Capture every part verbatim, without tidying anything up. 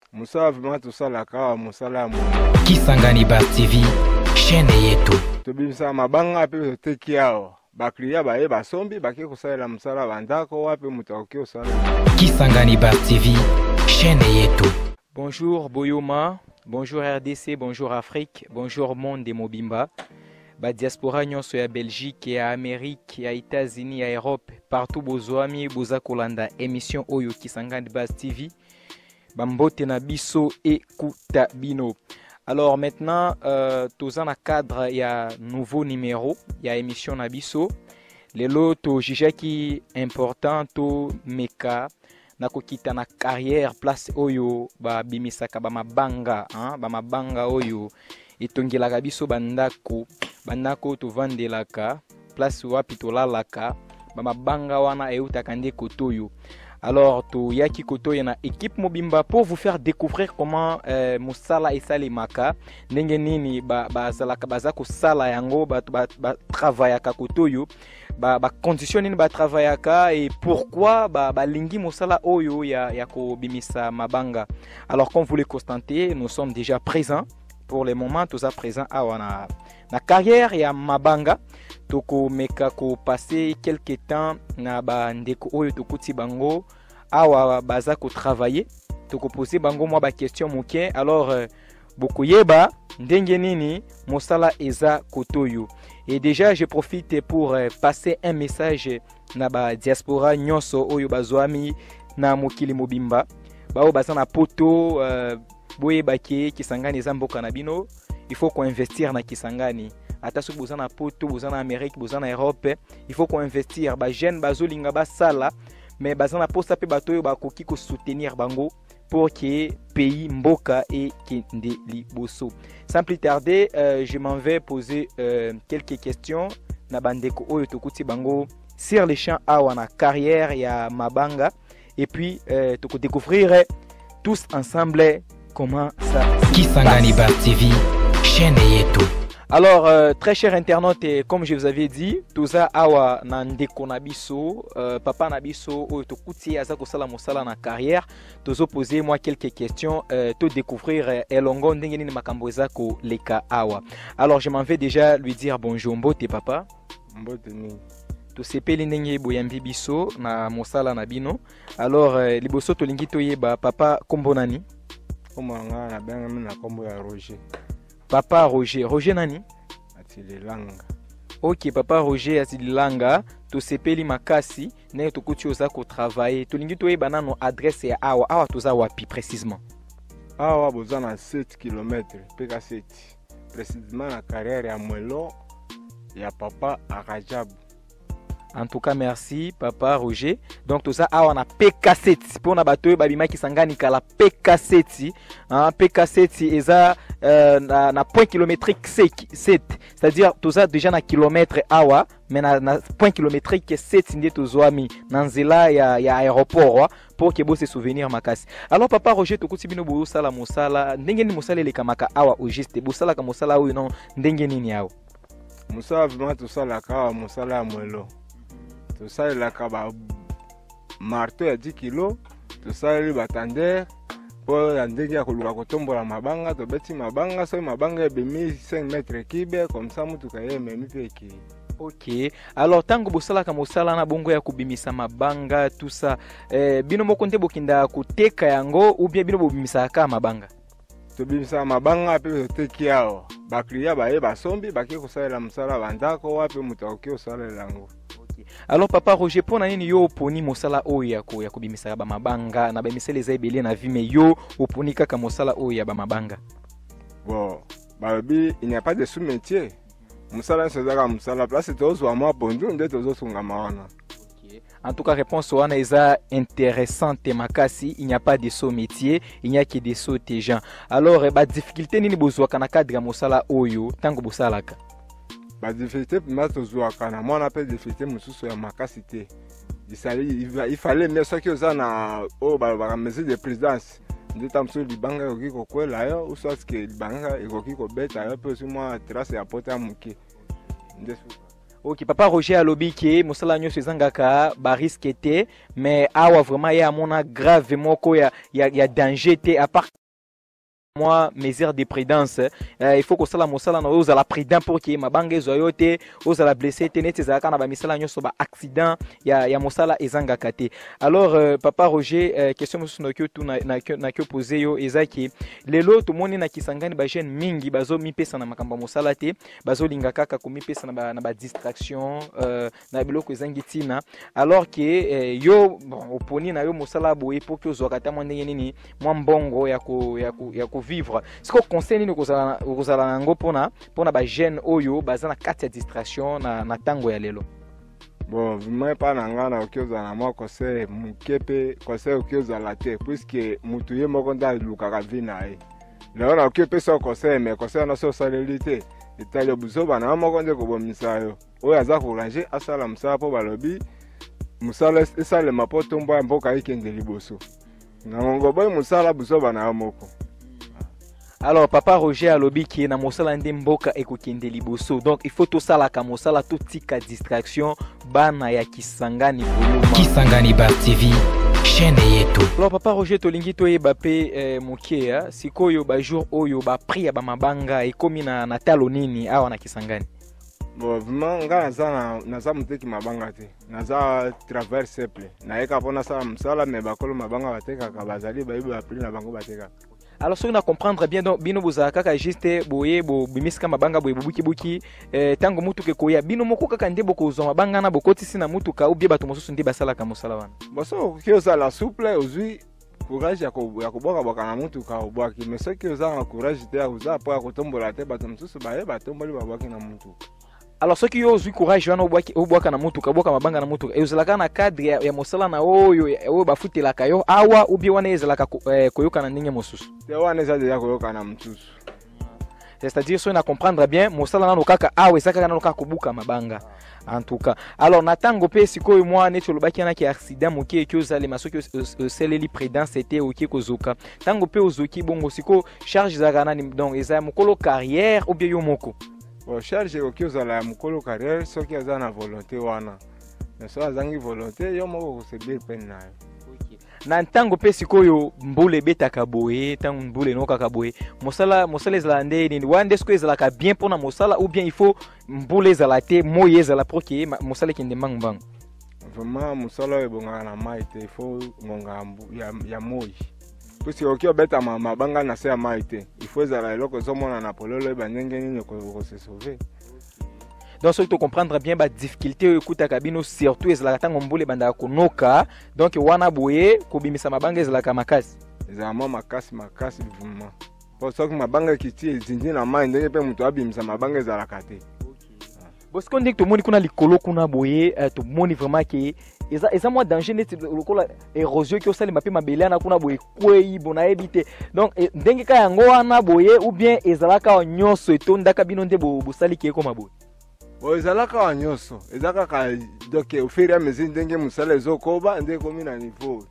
Musala vraiment tosalaka musala mo. Kisangani Bar T V, chaîne yetu. Tobimisa mabanga pe teki yao. Bakliya baye basombi baki kosalela musala bandako wapi mutakoki osala. Kisangani Bar T V, chaîne yetu. Bonjour Boyoma, bonjour R D C, bonjour Afrique, bonjour monde de Mobimba. Ba diaspora nyonso ya Belgique, ya Amérique, ya États-Unis, ya Europe, partout bozwami boza kolanda émission oyo Kisangani Bar T V. Bambote na biso ekuta bino. Alors maintenant, euh, tous en cadre, il y a un nouveau numéro, il y a émission na biso. Lelo to jijaki important to meka nako kita na carrière place oyo ba bimisaka ba mabanga, hein, ba mabanga oyo itongelaka biso bandako, bandako to vandelaka, place wapi to lalaka, ba mabanga wana eutaka nde kotoyo. Alors, to yaki koto yana équipe Mobimba pour vous faire découvrir comment euh, musala isali maka ndenge nini ba ba salaka bazako sala yango ba ba, ba travaillaka kotoyo ba ba condition nini ba travaillaka et pourquoi ba ba lingi musala oyo ya ya ko bimisa mabanga. Alors, comme vous le constatez, nous sommes déjà présents pour le moment, tous à présent à wana na carrière ya mabanga. Toko meka ko passer quelque temps na ba ndeko oyo tokuti bango awa baza ko travailler toko poser bango moi ba question moke. Alors euh, boko yeba ndenge nini mosala eza kotoyo. Et déjà je profite pour euh, passer un message na ba diaspora nyonso oyo bazwami na mokili mobimba bao baza na poto euh, boyeba ke Kisangani eza mboka na bino. Il faut qu'on investir na Kisangani. Attention, vous en avez poto, vous en avez Amérique, vous en avez Europe. Il faut qu'on investir. Ba jeune bazo linga ba sala, mais bazana posta pe bato ba koki ko soutenir bango pour que pays mboka et kende liboso. Sans plus tarder, euh, je m'en vais poser euh, quelques questions na bandeko oyo tokuti bango sur les champs awana carrière ya mabanga et puis euh, toko découvrir tous ensemble comment ça Kisangani Bar T V, chaîne yetu. Alors, euh, très chers internautes, et comme je vous avais dit, toza awa na ndeko na biso, euh, papa na biso, ou to kuti azako sala mosala na carrière, tozo poser moi quelques questions, euh, to découvrir euh, elongo ndenge nini makambo ezako leka awa. Alors, je m'en vais déjà lui dire bonjour, mbote papa. Mbote ni. To sepeli ndenge boyambi biso na mosala na bino. Alors, euh, liboso to lingi to yeba papa kombo nani? Kombo nga na benga mina kombo ya Roger. Papa Roger, Roger nani? Atililanga. Ok, papa Roger Atililanga, to sepeli makasi, ne to kuti oza ko travailler. To lingi to yeba nano adresse ya awa, awa toza wapi précisément? Awa boza na sept kilomètres, peka sept. Précisément na carrière ya Mwelo ya papa Arajabu. En tout cas, merci, papa Roger. Donc, tout ça, on a P K sept. Pour na bateau, babima qui sangani kala P K sept. Hein, P K sept, et ça, euh, na, na point kilométrique sept. C'est-à-dire, tout ça, déjà na kilomètre awa, mais na, na point kilométrique sept, ndi to zoami, nanzela ya, ya aéroport, pour que vous se souvenir makasi. Alors, papa Roger, to kuti bino bo sala mosala, ndenge ni mosala le kamaka awa au juste, bo sala ka mosala ou non, ndenge ni awa. Musala vraiment to sala ka mosala Mwelo. To salelaka ba marteau ya dix kilos, to saleli batandere po ya ndenge ya koluka kotombola mabanga, to beti mabanga so mabanga ebemi cinq mètres kibe comme ça mutuka ye memi peki. Ok, alors tango bosala ka mosala na bongo ya kubimisa mabanga tout ça, eh, bino moko nte bokinda kuteka yango ou bien bino bobimisa ka mabanga? To bimisa mabanga pe teki yao. Bakliya baye basombi baki kosalela musala bandako wapi mutakoki osalela yango. Alors papa Roger, pour nani yo oponi mosala oyo ya ko ya kubimisa ba mabanga na ba misele za ebele na vie mais yo oponi kaka mosala oyo ya ba mabanga? Bon, babi il n'y a pas de sous-métier. Musala c'est ça musala place tozo wa moi bonjour nde tozo sunga mawana. OK. En tout cas réponse wana eza intéressante makasi, il n'y a pas de sous-métier, il n'y a que des sous-gens. Alors ba difficulté nini bozwa kana cadre ya mosala oyo tango bosalaka? Ba difficulté pour moi tozwa kana moi on appelle difficulté mususu ya makasi te. Il fallait mais ça que ça na oh ba ba mesure de présidence. Ndeta mso libanga yoki ko kwela yo ou soit que libanga yoki ko beta yo pe moi trace ya pota muke. Ndesu. Ok, papa Roger alobi ke mosala nyonso ezangaka ba risque te, mais awa vraiment ya mona grave moko ya ya, ya danger te à part moi mesure de prudence. Euh, il faut que ça la mosala na oza la prudent pour que mabanga ezoyote oza la blessé te net ezaka na ba misala nyonso ba accident ya ya mosala ezangaka te. Alors euh, papa Roger euh, question mosusu na kyo tu na na kyo na kyo poser yo ezaki lelo to moni na kisangani ba jeune mingi bazo mipesa na makamba mosala te bazo linga kaka ko mipesa na ba na ba distraction euh, na biloko ezangi tina alors que euh, yo bon oponi na yo mosala boye pour que ozwaka ta ndenge nini mwa mbongo ya ko ya ko ya ko vivre. Ce qu'on conseille nous aux alango pona pona ba jeune oyo bazana kati ya distraction na na tango ya lelo. Bon, vraiment pas nangana okioza na moi conseil mukepe conseil okioza la te puisque mutu ye moko nda lukaka vina e. Leo na okepe so conseil mais conseil na so salélité. Itali buzo bana moko nde ko bomisa yo. Oyo aza ko ranger asala musala po balobi musala esale mapoto mbo mboka ikende liboso. Na ngongo boy musala buzo bana moko. Alors papa Roger alobi ki na mosala nde mboka ekokende liboso. Donc il faut tout ça la ka mosala tout tika distraction bana ya Kisangani Boyoma. Kisangani Bar T V, chaîne yetu. Alors papa Roger tolingi toyeba pe eh, mokia sikoyo ba jour oyo ba priya ba mabanga ekomi na na talo nini awa na Kisangani. Bon, vraiment nga naza na naza muteki mabanga te. Naza travers simple. Na eka pona sa msala me bakolo mabanga bateka ka bazali ba ibu ba pri na bango bateka. Alors si on a comprendre bien donc bino bozaka kaka juste boye bo bimiska mabanga boye buki buki eh, tango mutu ke koya bino moko kaka nde boko zo mabanga na bokoti sina mutu ka ubie bato mosusu nde basala ka mosala wana. Boso kio za la souple ozui courage ya ko ya koboka boka na mutu ka obwaki mais ce que za courage te ya uza pa ko tombola te bato mosusu ba ye batomboli babwaki na mutu. Alors ceux qui osent courage wana obwaki obwaka na mutu ka boka mabanga na mutu ezalaka na cadre ya, ya mosala na oyo oyo bafutela kayo awa ubie wana ezalaka eh, koyoka na ndenge mosusu. Te wana eza deja koyoka na mususu. C'est-à-dire si on a comprendre bien mosala na lokaka awa ezaka na lokaka kobuka mabanga. En tout cas, alors natango pe sikoyo moi neto lobaki na ki accident moki ki ozale masoki seleli prudence c'était oki kozoka. Tango pe ozoki bongo siko charge za kana donc eza mokolo carrière ou bien yo moko. Bon, charge oki ozala ya mokolo carrière soki aza na volonté wana. Mais so azangi volonté yo moko ko se bien peine na yo. Na ntango pe sikoyo mbule betaka boye tango mbule no kaka boye mosala mosala ezala nde ni wande sko ezala ka bien pona mosala ou bien il faut mbule ezala te moye ezala pour que mosala kende mbangbang. Vraiment mosala ebonga na mai te il faut ngonga ya ya moyi. Puisque oki obeta mabanga na se ya mai te il faut ezala eloko zomona na pololo ba ndenge nini ko se sauver. Donc si tu comprendre bien ba difficulté écoute kabino surtout ezala tango mbule banda konoka donc wana boye ko bimisa mabanga ezala ka makasi ezala ma makasi makasi vraiment pour ça que mabanga kiti ezindi na mai ndenge pe mutu abimisa mabanga ezala kate. Bon ce qu'on dit que tout le monde kuna likolo kuna boye tout le monde vraiment que eza eza moi danger net lokola érosion ki osali mape mabele na kuna boye kwei bona ebite donc ndenge ka yango wana boye ou bien ezala ka nyonso etonda kabino nde bo bosali ki ko maboye. Bon, ezalaka wa nyonso ezaka ka donc au fur et à mesure ndenge musala ezokoba ndenge komi na niveau.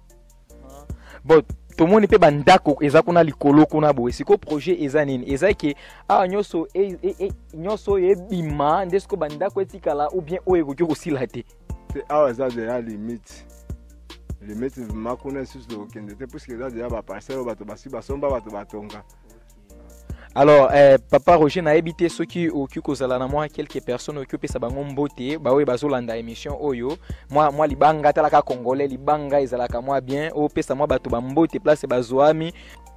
Bon tomoni pe bandako eza kuna likolo kuna boye siko projet eza nini eza ke a nyonso e, e, e nyonso ebima ndesko bandako etikala ou bien oyo ko kosila te. C'est awa eza de la limite limite vraiment kuna susu de okende te puisque eza déjà ba parcelle bato basi basomba bato batonga. Alors, euh, papa Roger n'a habité ceux qui occupent aux alanamoi quelques personnes occupent sa bango mbote, bah oui bazolanda émission oyo. Moi moi libanga talaka congolais libanga ezalaka moi bien, o pesa moi bato ba mbote place bazoami.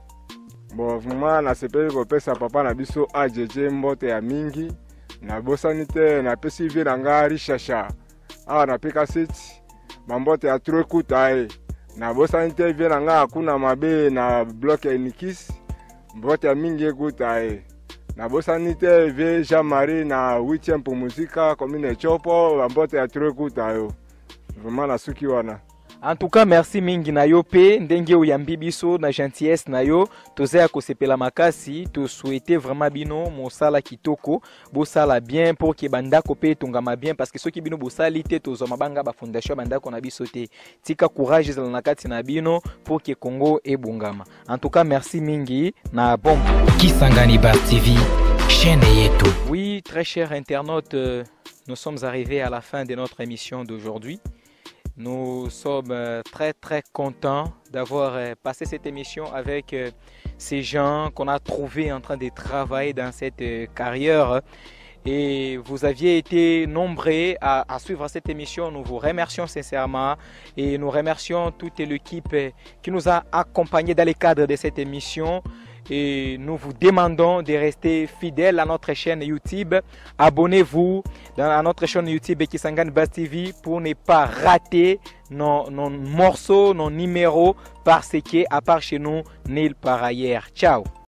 Bon vraiment na sepeli ko pesa papa na biso A J J mbote ya mingi na bosanite na pesi vie na ngari shasha. Ah na pika siti mambote ya trop kutae. Na bosanite vie na ngari kuna mabe na bloc ya Nikis. Mbote ya mingi ekuta e. Na bosanite ve Jean-Marie na huitième pour musique commune Chopo, mbote ya trop ekuta yo. Vraiment na suki wana. En tout cas, merci mingi na yo pe ndenge oyambi biso na gentillesse na yo tozaya kosepela makasi to souhaiter vraiment bino mosala kitoko bosala bien pour que bandako pe tongama bien parce que soki bino bosali te tozo mabanga ba fondation bandako na biso te tika courage za na kati na bino pour que Congo ebongama. En tout cas, merci mingi na bombe. Kisangani Bar T V, chaîne yetu. Oui, très cher internaute euh... nous sommes arrivés à la fin de notre émission d'aujourd'hui. Nous sommes euh, très très contents d'avoir euh, passé cette émission avec euh, ces gens qu'on a trouvés en train de travailler dans cette euh, carrière. Et vous aviez été nombreux à, à suivre cette émission. Nous vous remercions sincèrement et nous remercions toute l'équipe qui nous a accompagnés dans le cadre de cette émission. Et nous vous demandons de rester fidèles à notre chaîne YouTube. Abonnez-vous à notre chaîne YouTube Kisangani Buzz T V pour ne pas rater nos, nos morceaux, nos numéros, parce que à part chez nous, nulle part ailleurs. Ciao.